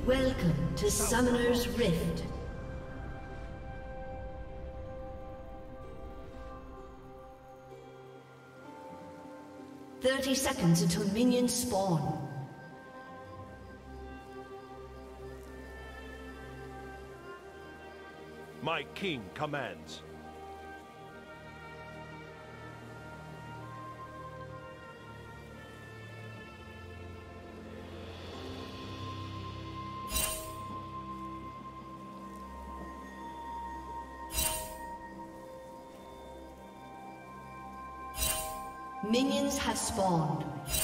Welcome to Summoner's Rift. "30 seconds until minions spawn. My king commands. Minions have spawned.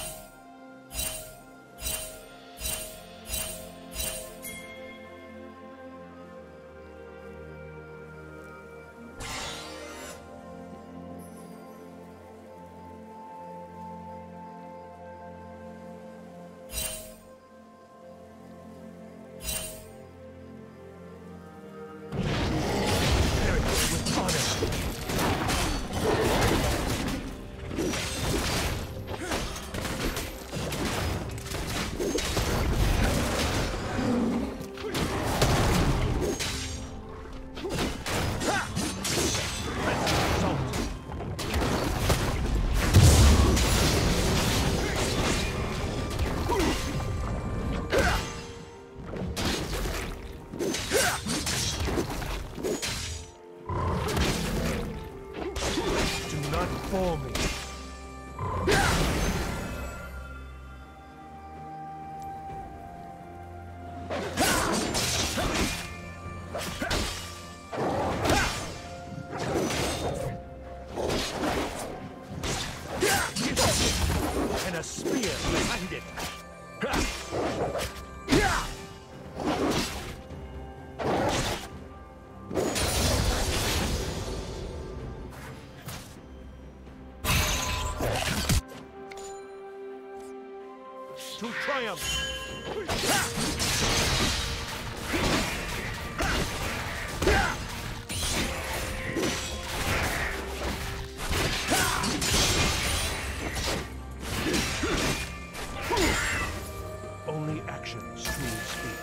And a spear behind it. To triumph. Only actions truly speak.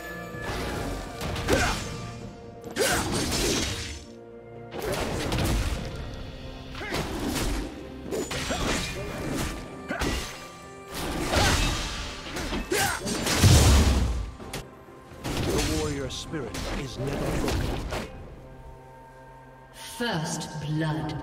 The warrior spirit is never broken. First blood.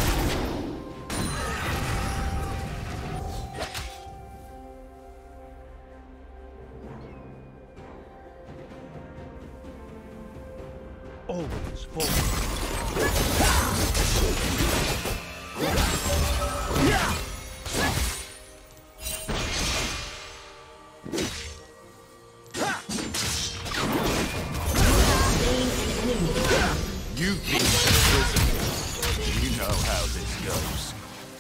Always forward. You've been to prison. You know how this goes.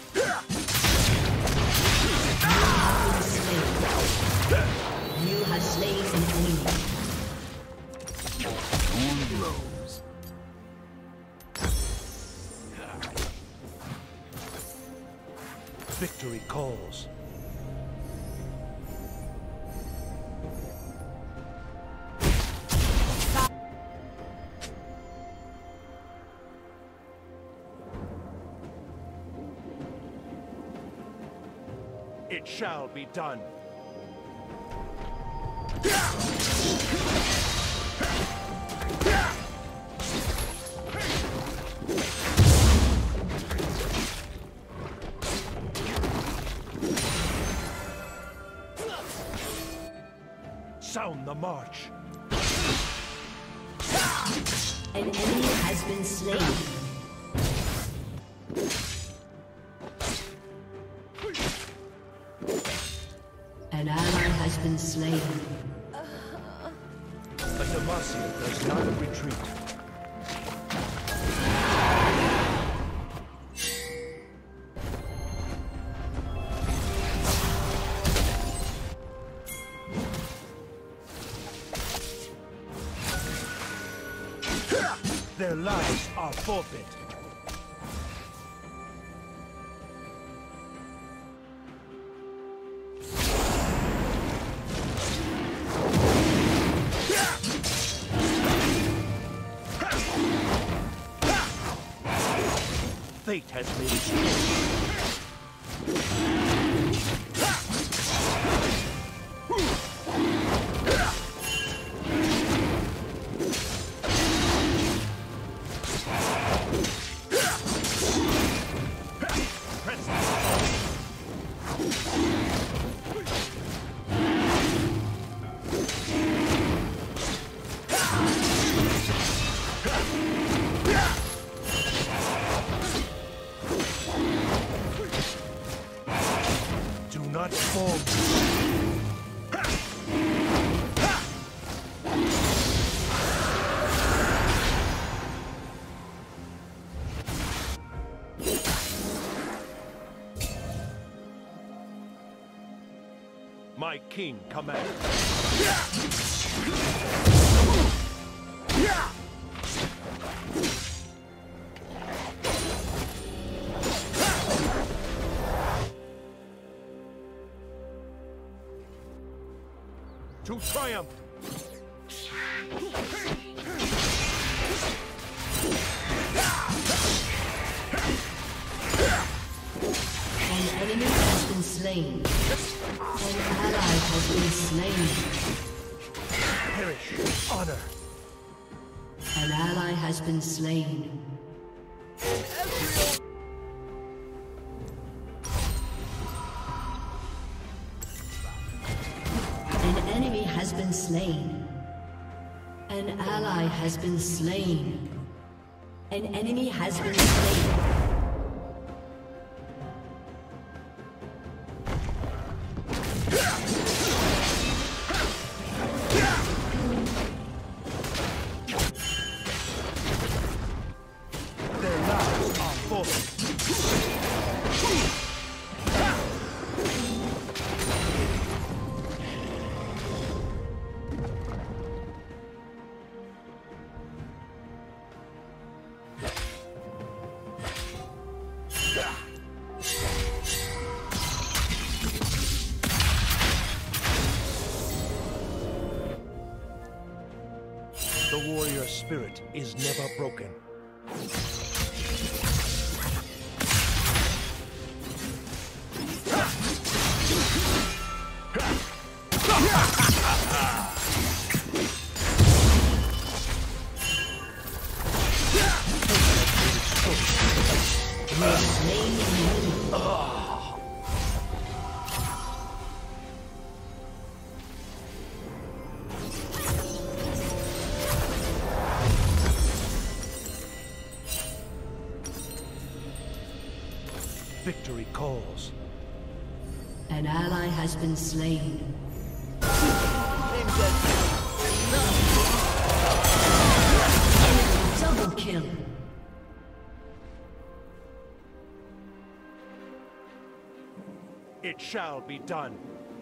You have slain an enemy. Torn rose. Victory calls. It shall be done. Sound the march. An enemy has been slain. An ally has been slain. But Demacia does not retreat. Their lives are forfeit. Fate has made its choice. Do not fall. My king commands. To triumph! An enemy has been slain. An ally has been slain. Perish, honor. An ally has been slain. An enemy has been slain. An ally has been slain. An enemy has been slain. Their lives are forfeit. The warrior spirit is never broken. Victory calls. An ally has been slain. Double kill. It shall be done.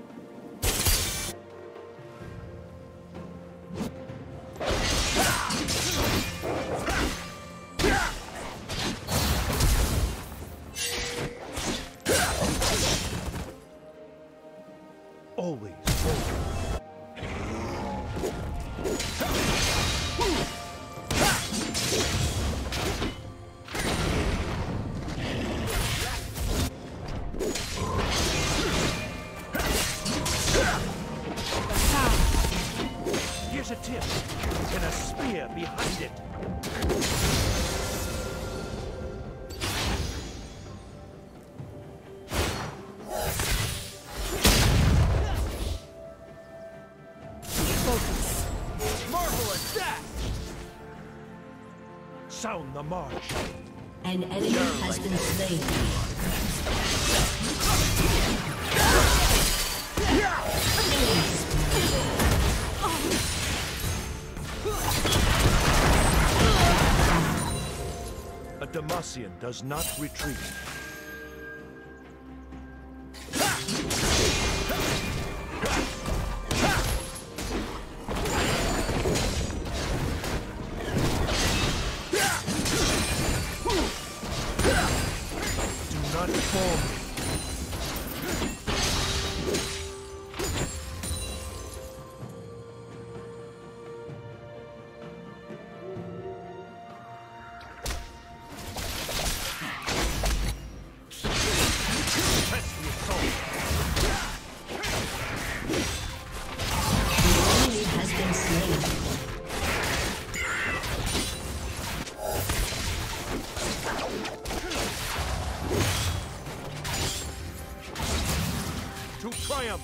Always forward. Here's a tip, and a spear behind it. Marvelous that! Sound the march. An enemy has been slain. A Demacian does not retreat. Do not fall. to triumph!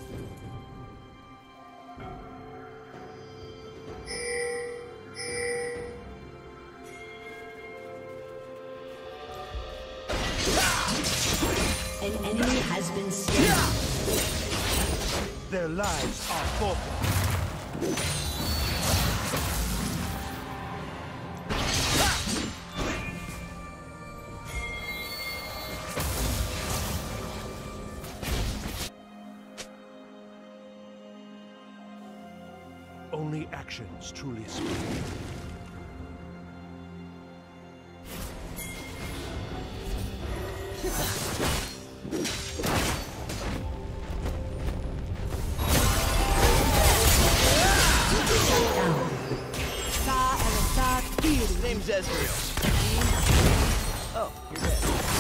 An enemy has been slain. Their lives are forfeit. Only actions truly speak. Name's Ezreal. Oh, you're dead.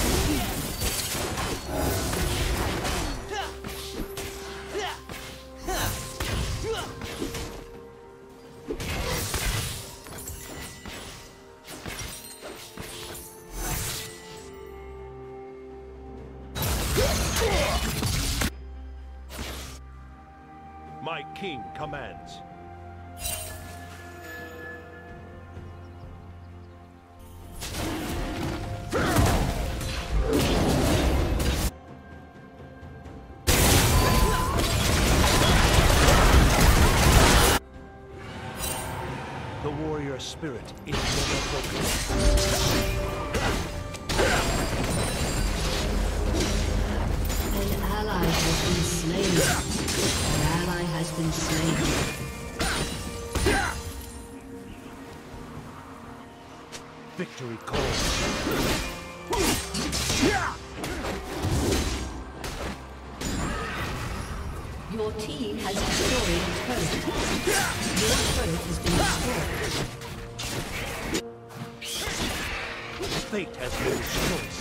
My king commands. The warrior spirit is never broken. An ally has been slain. An ally has been slain. Victory calls. Your team has destroyed a turret. Your turret has been destroyed. Fate has made its choice.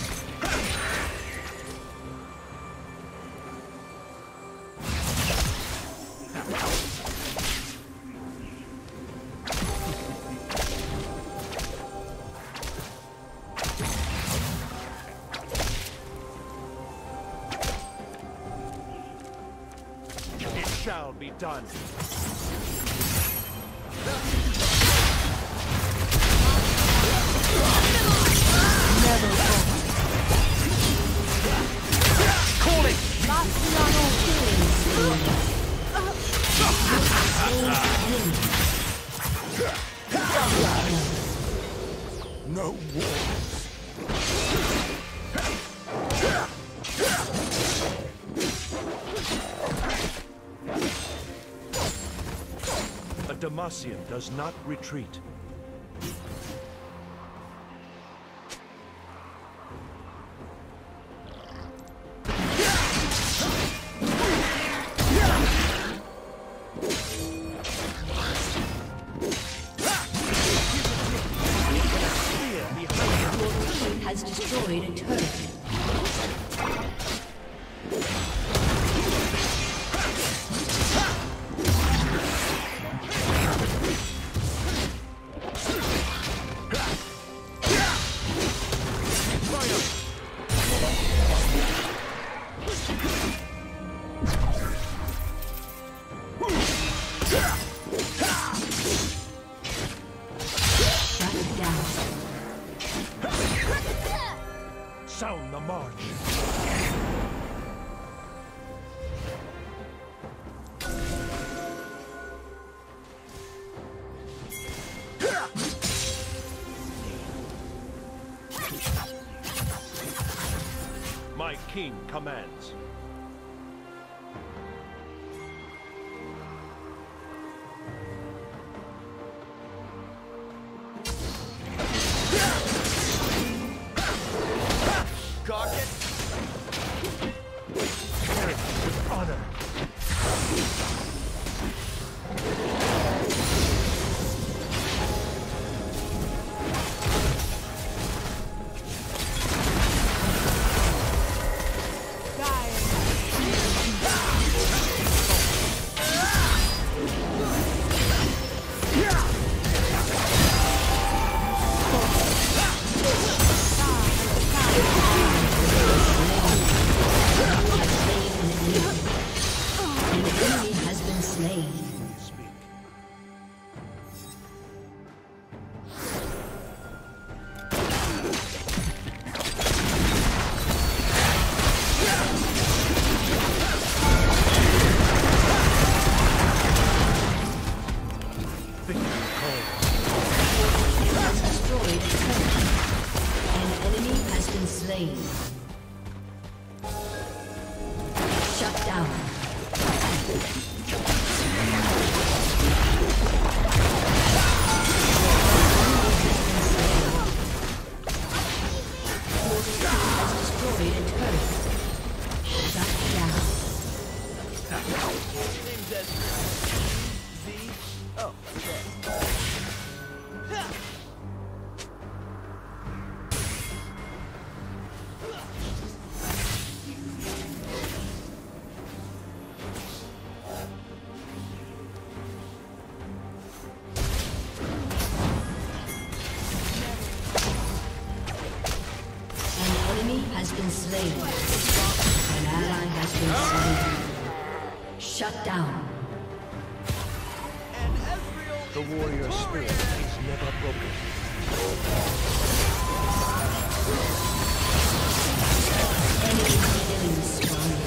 It shall be done. No wars. A Demacian does not retreat. Has destroyed a turret. Sound the march. My king commands. Cock it. Carry it with honor. Dying. slain. An ally has been slain. Shut down. The warrior spirit is never broken. Enemy killing spree.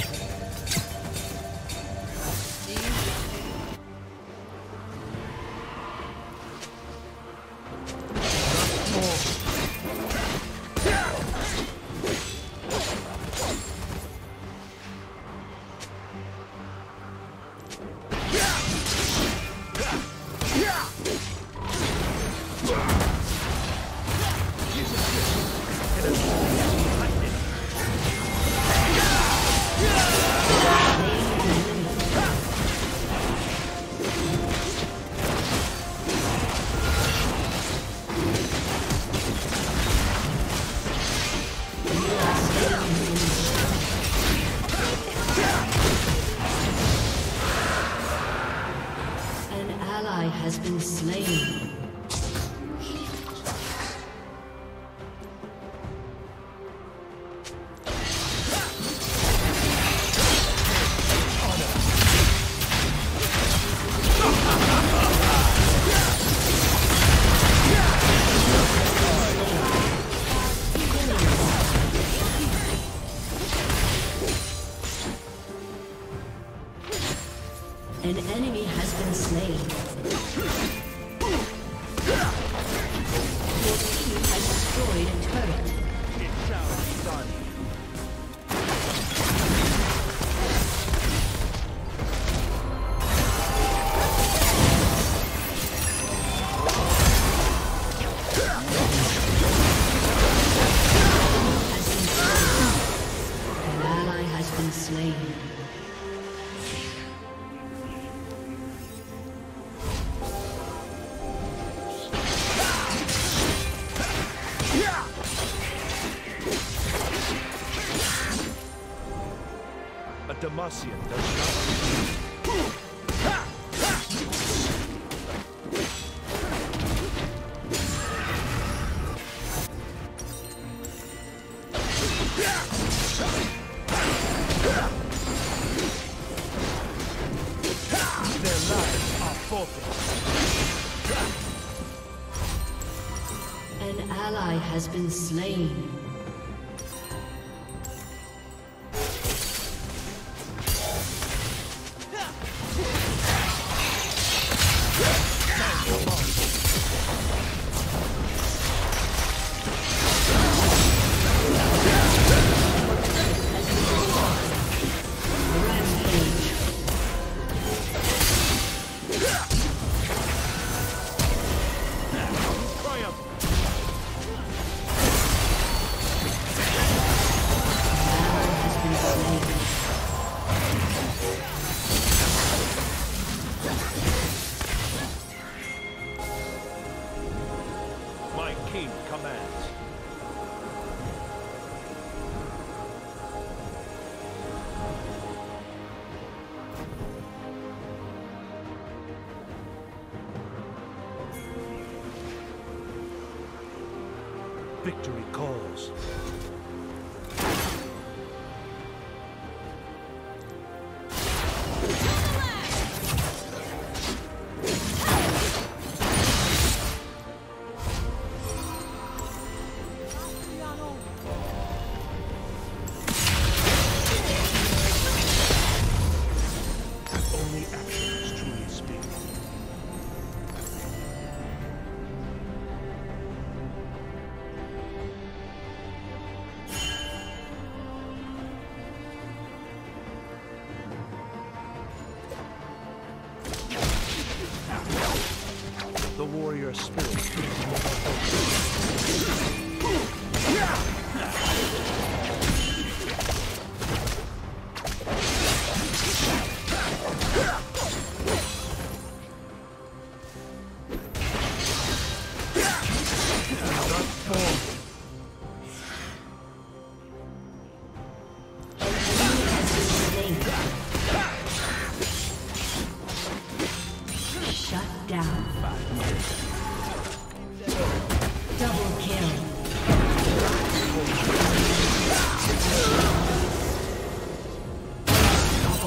Has been slain. An enemy has been slain. Your team has destroyed a turret. It shall be done. An ally has been slain. A Demacian does not. Their lives are forfeit. An ally has been slain. My king commands. Victory calls. Only actions truly speak. The warrior spirit is never Shut down. Double kill.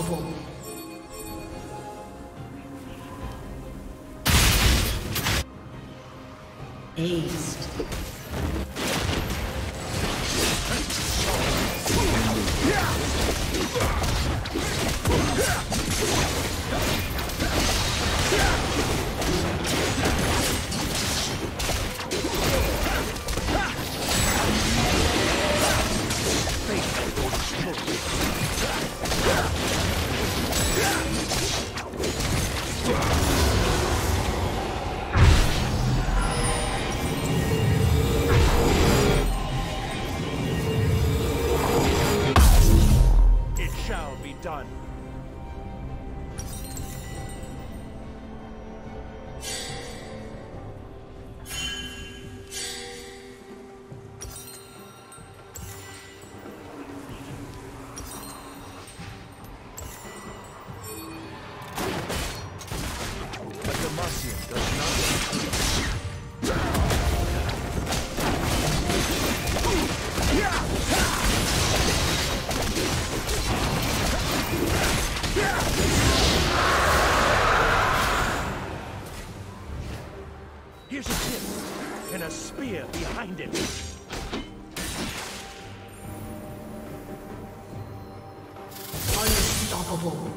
Unstoppable. Aced. It shall be done. But Demacian does not. Here's a tip and a spear behind it. Unstoppable.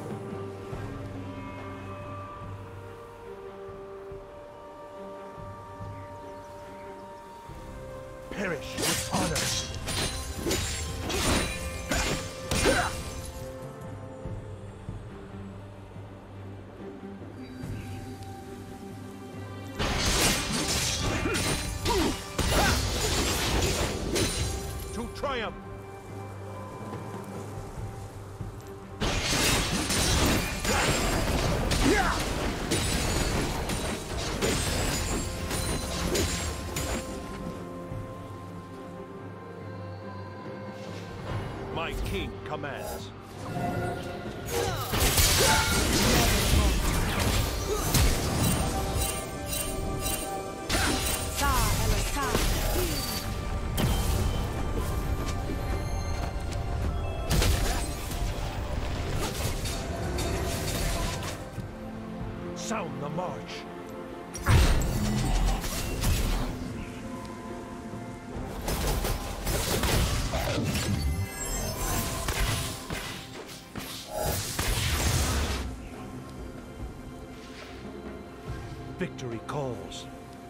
Perish with honor. To triumph. My king commands. Sound the march. Victory calls.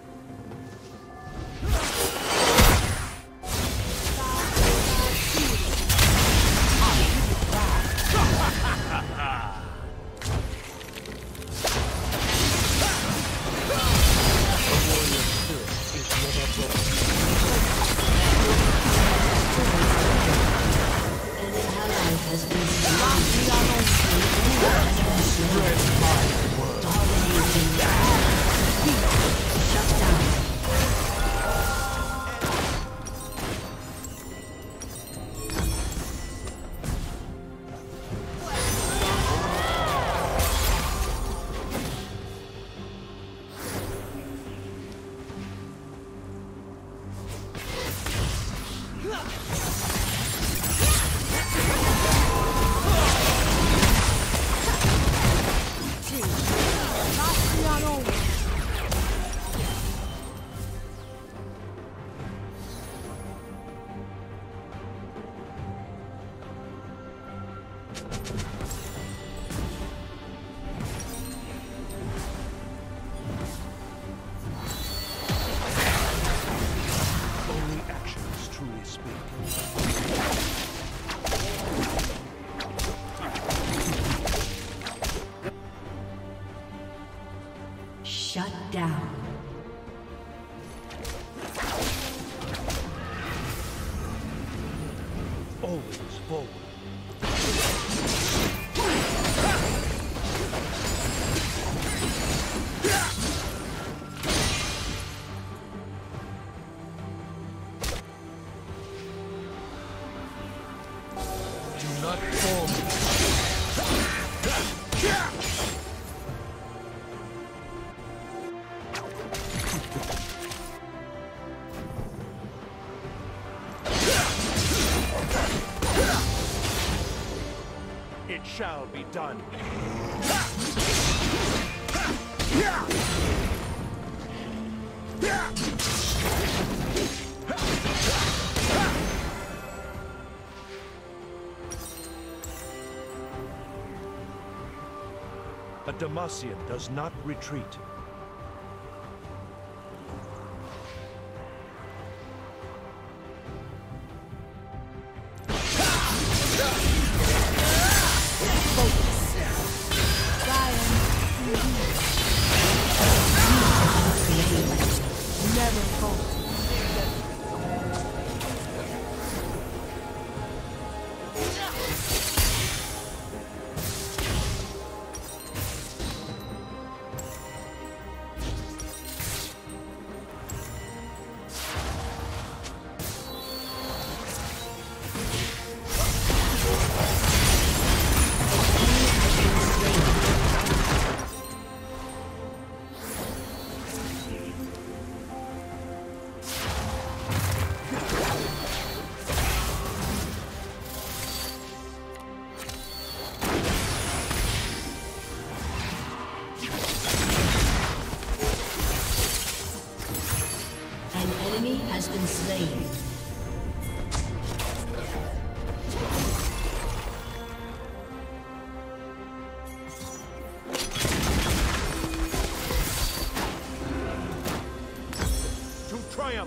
Shut down. Always forward. Do not fall. It shall be done. A Demacian does not retreat. Has been slain. To triumph!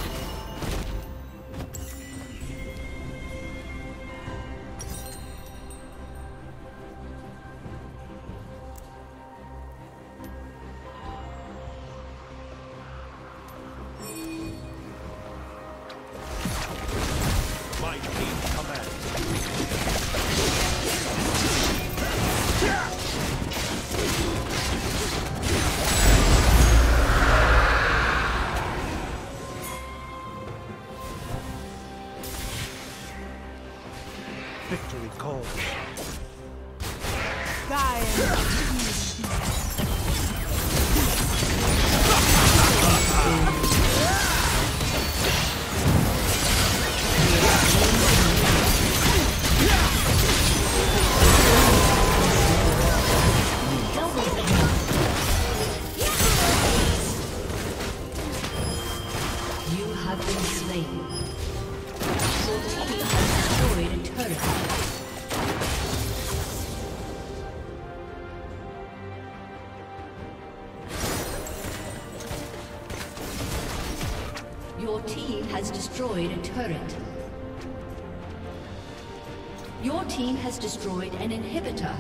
Victory calls. You have been slain. Your team has destroyed a turret. Your team has destroyed a turret. Your team has destroyed an inhibitor.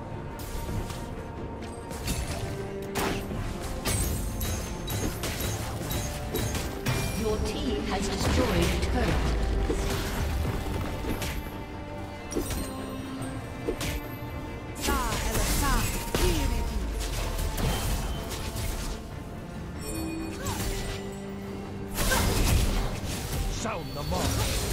Your team has destroyed a turret. Sound the mark.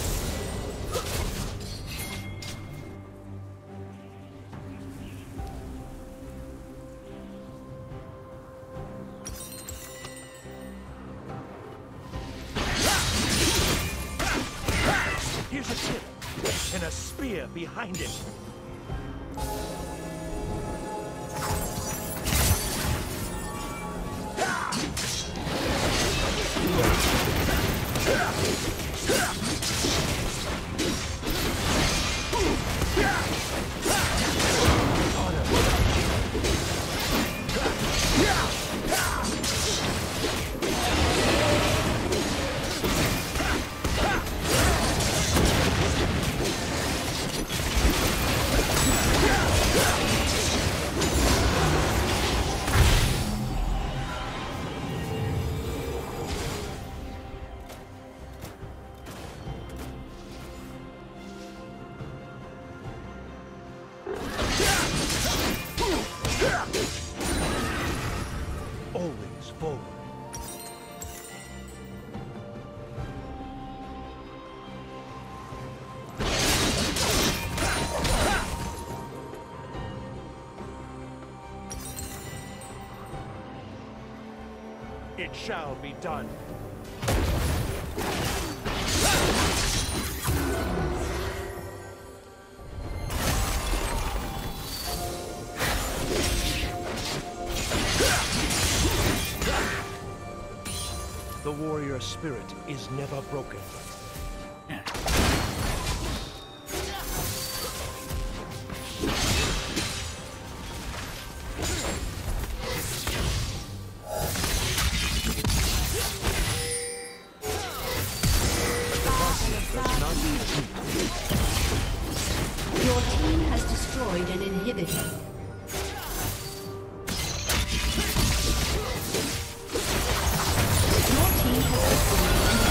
Here's a tip and a spear behind it. Always forward. It shall be done. The warrior spirit is never broken. Your team has destroyed an inhibitor. Your team has destroyed an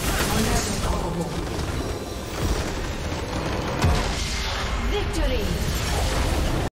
victory!